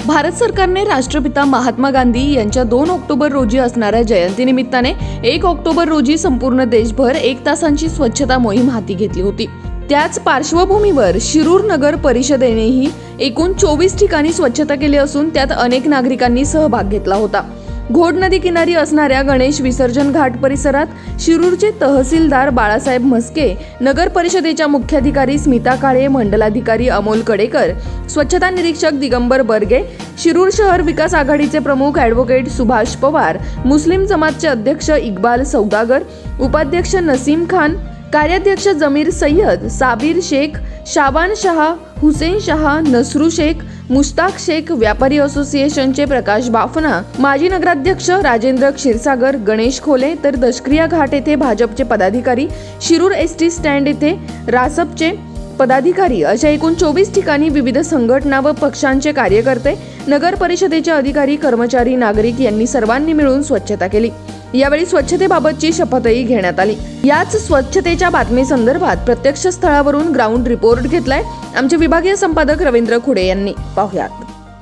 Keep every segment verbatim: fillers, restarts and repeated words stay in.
भारत सरकारने राष्ट्रपिता महात्मा गांधी यांच्या दोन ऑक्टोबर रोजी असणाऱ्या जयंतीनिमित्ताने एक ऑक्टोबर रोजी संपूर्ण देशभर एक तासांची स्वच्छता मोहीम हाती घेतली होती। त्याच पार्श्वभूमीवर शिरूर नगर परिषदेनेही एकूण चोवीस ठिकाणी स्वच्छता केली असून त्यात अनेक नागरिकांनी सहभाग घेतला होता। घोड नदी किनारी असणाऱ्या गणेश विसर्जन घाट परिसरात शिरूरचे तहसीलदार बाळासाहेब म्हस्के, नगर परिषदेच्या मुख्याधिकारी स्मिता काळे, मंडलाधिकारी अमोल कडेकर, स्वच्छता निरीक्षक दिगंबर बर्गे, शिरूर शहर विकास आघाडीचे प्रमुख ॲडव्होकेट सुभाष पवार, मुस्लिम जमातचे अध्यक्ष इक्बाल सौदागर, उपाध्यक्ष नसीम खान, कार्याध्यक्ष जमीर सय्यद, साबिर शेख, शाबान शहा, हुसेन शहा, नसरू शेख, मुश्ताक शेख, व्यापारी असोसिएशनचे प्रकाश बाफना, माजी नगराध्यक्ष राजेंद्र क्षीरसागर, गणेश खोले, तर दशक्रिया घाट येथे भाजपचे पदाधिकारी, शिरूर एसटी स्टँड येथे रासपचे पदाधिकारी अशा एकूण चोवीस ठिकाणी विविध संघटना व पक्षांचे कार्यकर्ते, नगर परिषदेचे अधिकारी, कर्मचारी, नागरिक यांनी सर्वांनी मिळून स्वच्छता केली। यावेळी स्वच्छतेबाबतची शपथही घेण्यात आली। याच स्वच्छतेच्या बातमी संदर्भात प्रत्यक्ष स्थळावरून ग्राउंड रिपोर्ट घेतलाय आमचे विभागीय संपादक रवींद्र खुडे यांनी। पाहुयात।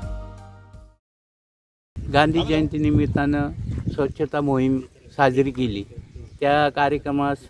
गांधी जयंती निमित्तानं स्वच्छता मोहीम साजरी केली। त्या कार्यक्रमास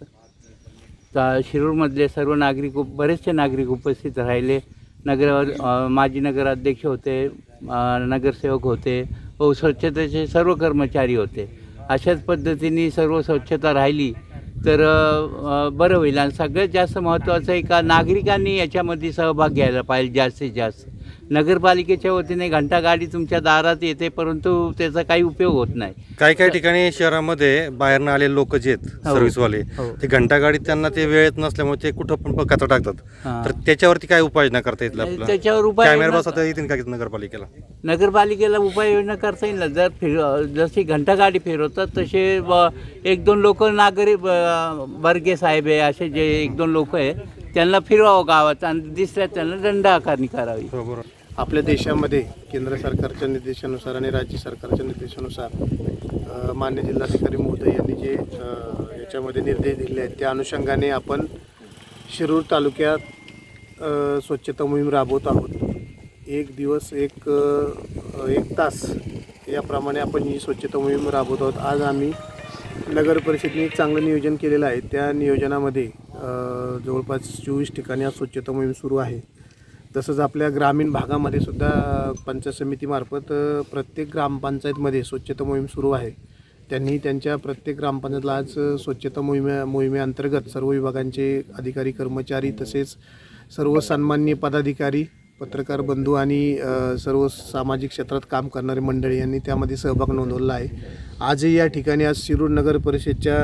शिरूरमधले सर्व नागरिक बरेचसे नागरिक उपस्थित राहिले। नगर माजी नगराध्यक्ष होते, नगरसेवक होते व स्वच्छतेचे सर्व कर्मचारी होते। अशाच पद्धतीने सर्व स्वच्छता राहिली तर बरं होईल। आणि सगळ्यात जास्त महत्त्वाचं आहे का नागरिकांनी याच्यामध्ये सहभाग घ्यायला पाहिजे जास्तीत जास्त। नगरपालिकेच्या वतीने घंटागाडी तुमच्या दारात येते परंतु त्याचा काही उपयोग होत नाही। काही काही ठिकाणी शहरामध्ये बाहेरनं आलेले लोक जे आहेत सर्व्हिसवाले ते घंटागाडीत त्यांना ते वेळेत नसल्यामुळे ते कुठं पण कचरा टाकतात, तर त्याच्यावरती काय उपाययोजना करता येईल आपल्याला? त्याच्यावर उपाय कॅमेरा बसवता येतील का नगरपालिकेला? नगरपालिकेला उपाययोजना करता येईल ना। जर फिर जशी घंटागाडी फिरवतात तसे एक दोन लोक नागरिक बर्गे साहेब आहे असे जे एक दोन लोक आहे त्यांना फिरवावं गावात आणि दिसल्या त्यांना दंड आकारणी करावी। आपल्या देशामध्ये केंद्र सरकारच्या निर्देशानुसार आणि राज्य सरकारच्या निर्देशानुसार मान्य जिल्हाधिकारी महोदय यांनी जे याच्यामध्ये निर्देश दिले आहेत त्या अनुषंगाने आपण शिरूर तालुक्यात स्वच्छता मोहीम राबवत आहोत। एक दिवस एक एक तास याप्रमाणे आपण ही स्वच्छता मोहीम राबवत आहोत। आज आम्ही नगर परिषदेने एक चांगलं नियोजन केलेलं आहे। त्या नियोजनामध्ये जवळपास चोवीस ठिकाणी आज स्वच्छता मोहीम सुरू आहे। तसंच आपल्या ग्रामीण भागामध्ये सुद्धा पंचायत समितीमार्फत प्रत्येक ग्रामपंचायतमध्ये स्वच्छता मोहीम सुरू आहे। त्यांनी त्यांच्या प्रत्येक ग्रामपंचायतला आज स्वच्छता मोहिमे मोहिमेअंतर्गत सर्व विभागांचे अधिकारी, कर्मचारी तसेच सर्व सन्माननीय पदाधिकारी, पत्रकार बंधू आणि सर्व सामाजिक क्षेत्रात काम करणारे मंडळी यांनी त्यामध्ये सहभाग नोंदवला आहे। आजही या ठिकाणी आज शिरूर नगर परिषदेच्या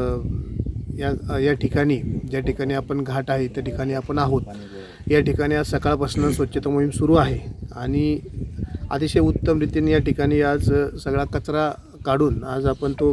या या ठिकाणी ज्या ठिकाणी आपण घाट आहे त्या ठिकाणी आपण आहोत। या ठिकाणी आज सकाळपासून स्वच्छता मोहीम सुरू आहे आणि अतिशय उत्तम रीतीने या ठिकाणी आज सगळा कचरा काढून आज आपण तो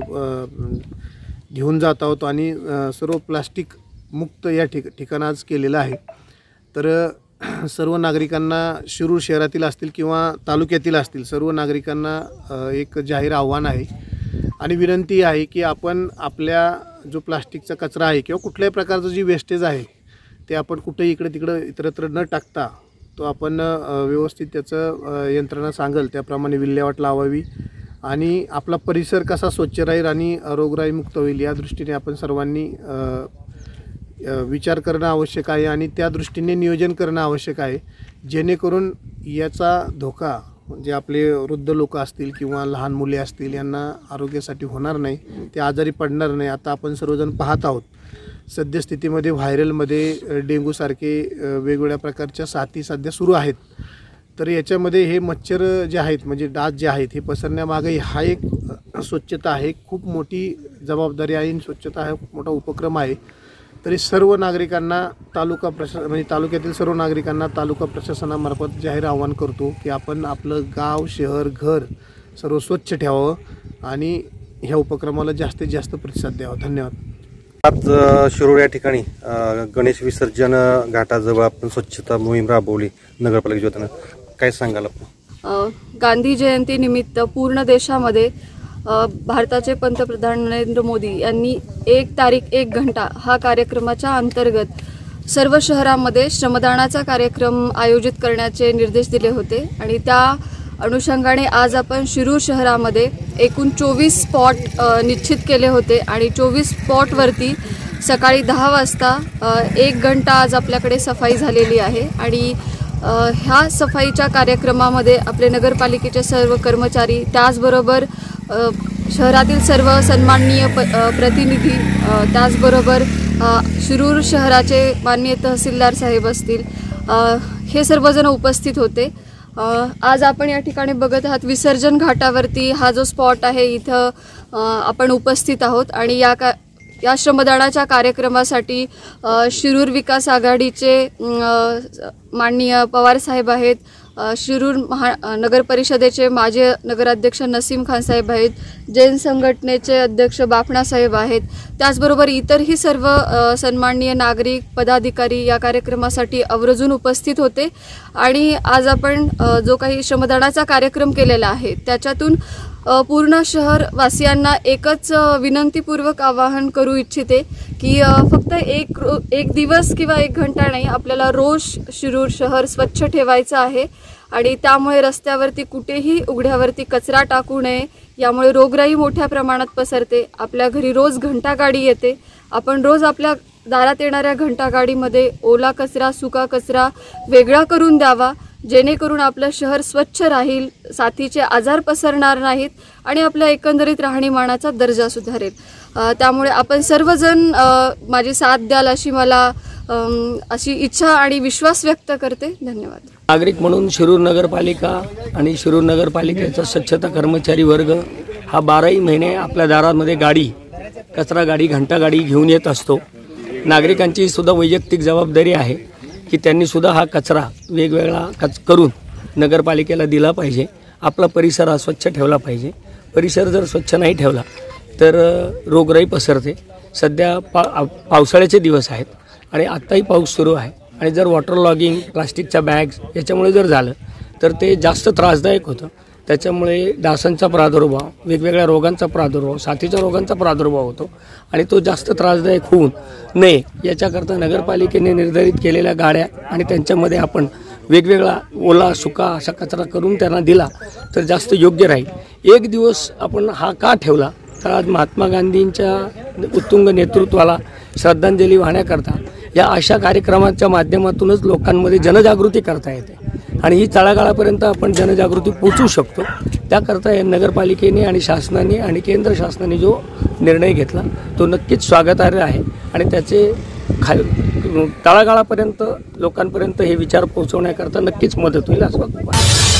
घेऊन जात आहोत आणि सर्व प्लास्टिक मुक्त या ठिक ठिकाण आज केलेलं आहे। तर सर्व नागरिकांना शिरूर शहरातील असतील किंवा तालुक्यातील असतील सर्व नागरिकांना एक जाहीर आव्हान आहे आणि विनंती आहे की आपण आपल्या जो प्लास्टिकचा कचरा आहे किंवा कुठल्याही प्रकारचं जी वेस्टेज आहे ते आपण कुठेही इकडे तिकडं इतरत्र न टाकता तो आपण व्यवस्थित त्याचं यंत्रणा सांगेल त्याप्रमाणे विल्हेवाट लावावी आणि आपला परिसर कसा स्वच्छ राहील आणि रोगराईमुक्त होईल या दृष्टीने आपण सर्वांनी विचार करणं आवश्यक आहे आणि त्या दृष्टीने नियोजन करणं आवश्यक आहे, जेणेकरून याचा धोका म्हणजे आपले वृद्ध लोक असतील किंवा लहान मुले असतील यांना आरोग्यासाठी होणार नाही, ते आजारी पडणार नाही। आता आपण सर्वजण पाहत आहोत सद्यस्थितीमध्ये व्हायरलमध्ये डेंग्यूसारखे वेगवेगळ्या प्रकारच्या साथी सध्या सुरू आहेत। तर याच्यामध्ये हे मच्छर जे आहेत म्हणजे डास जे आहेत हे पसरण्यामागे हा एक स्वच्छता आहे, खूप मोठी जबाबदारी आहे आणि स्वच्छता हा खूप मोठा उपक्रम आहे। तरी सर्व नागरिकांना तालुका प्रशा म्हणजे तालुक्यातील सर्व नागरिकांना तालुका प्रशासनामार्फत जाहीर आवाहन करतो की आपण आपलं गाव, शहर, घर सर्व स्वच्छ ठेवावं आणि ह्या उपक्रमाला जास्तीत जास्त प्रतिसाद द्यावा। धन्यवाद। आज शिरूर या ठिकाणी गणेश विसर्जन घाटाजवळ आपण स्वच्छता मोहीम राबवली नगरपालिकेच्या वतीनं, काय सांगाल आपण? गांधी जयंती निमित्त पूर्ण देशामध्ये भारताचे पंतप्रधान नरेंद्र मोदी यांनी एक तारीख एक घंटा हा कार्यक्रमाच्या अंतर्गत सर्व शहरांमध्ये श्रमदानाचा कार्यक्रम आयोजित करण्याचे निर्देश दिले होते आणि त्या अनुषंगाने आज आपण शिरूर शहरामध्ये एकूण चोवीस स्पॉट निश्चित केले होते आणि चोवीस स्पॉटवरती सकाळी दहा वाजता एक घंटा आज आपल्याकडे सफाई झालेली आहे आणि ह्या सफाईच्या कार्यक्रमामध्ये आपले नगरपालिकेचे सर्व कर्मचारी, त्याचबरोबर शहरातील सर्व सन्माननीय प प्रतिनिधी, त्याचबरोबर शिरूर शहराचे माननीय तहसीलदार साहेब असतील, हे सर्वजण उपस्थित होते। आज आपण या ठिकाणी बघत आहात विसर्जन घाटावरती हा जो स्पॉट आहे इथं आपण उपस्थित आहोत आणि या का या श्रमदानाच्या कार्यक्रमासाठी शिरूर विकास आघाडीचे माननीय पवार साहेब आहेत, शिरूर महा नगर परिषदेचे माजी नगराध्यक्ष नसीम खान साहेब आहेत, जैन संघटनेचे अध्यक्ष बाफणा साहेब आहेत, त्याचबरोबर इतरही सर्व सन्माननीय नागरिक पदाधिकारी या कार्यक्रमासाठी आवर्जून उपस्थित होते। आणि आज आपण जो काही श्रमदानाचा कार्यक्रम केलेला आहे त्याच्यातून पूर्ण शहरवासियांना एकच विनंतीपूर्वक आवाहन करू इच्छिते की फक्त एक एक दिवस किंवा एक घंटा नाही, आपल्याला रोज शिरूर शहर स्वच्छ ठेवायचं आहे आणि त्यामुळे रस्त्यावरती कुठेही उघड्यावरती कचरा टाकू नये, यामुळे रोगराई मोठ्या प्रमाणात पसरते। आपल्या घरी रोज घंटागाडी येते, आपण रोज आपल्या दारात येणाऱ्या घंटागाडीमध्ये ओला कचरा सुका कचरा वेगळा करून द्यावा, जेणेकरून आपलं शहर स्वच्छ राहील, साथीचे आजार पसरणार नाहीत आणि आपल्या एकंदरीत राहणीमानाचा दर्जा सुधारेल। त्यामुळे आपण सर्वजण माझी साथ द्याल अशी मला अशी इच्छा आणि विश्वास व्यक्त करते। धन्यवाद। नागरिक म्हणून शिरूर नगरपालिका आणि शिरूर नगरपालिकेचा स्वच्छता कर्मचारी वर्ग हा बाराही महिने आपल्या दारामध्ये गाडी, कचरा गाडी, घंटा गाडी घेऊन येत असतो। नागरिकांची सुद्धा वैयक्तिक जबाबदारी आहे की त्यांनी सुद्धा हा कचरा वेगवेगळा कच करून नगरपालिकेला दिला पाहिजे, आपला परिसर हा स्वच्छ ठेवला पाहिजे। परिसर जर स्वच्छ नाही ठेवला तर रोगराई पसरते। सध्या पा पावसाळ्याचे दिवस आहेत आणि आत्ताही पाऊस सुरू आहे आणि जर वॉटर लॉगिंग, प्लास्टिकच्या बॅग्स याच्यामुळे जर झालं तर ते जास्त त्रासदायक होतं। त्याच्यामुळे डासांचा प्रादुर्भाव, वेगवेगळ्या रोगांचा प्रादुर्भाव, साथीच्या रोगांचा प्रादुर्भाव होतो आणि तो जास्त त्रासदायक होऊन नये याच्याकरता नगरपालिकेने निर्धारित केलेल्या गाड्या आणि त्यांच्यामध्ये आपण वेगवेगळा ओला सुका असा कचरा करून त्यांना दिला तर जास्त योग्य राहील। एक दिवस आपण हा का ठेवला तर आज महात्मा गांधींच्या उत्तुंग नेतृत्वाला श्रद्धांजली वाहण्याकरता या अशा कार्यक्रमाच्या माध्यमातूनच लोकांमध्ये जनजागृती करता येते आणि ही तळागाळापर्यंत आपण जनजागृती पोचवू शकतो। त्याकरता या नगरपालिकेने आणि शासनाने आणि केंद्र शासनाने जो निर्णय घेतला तो नक्कीच स्वागतार्ह आहे आणि त्याचे खा तळागाळापर्यंत लोकांपर्यंत हे विचार पोहोचवण्याकरता नक्कीच मदत होईल असं वाटतं।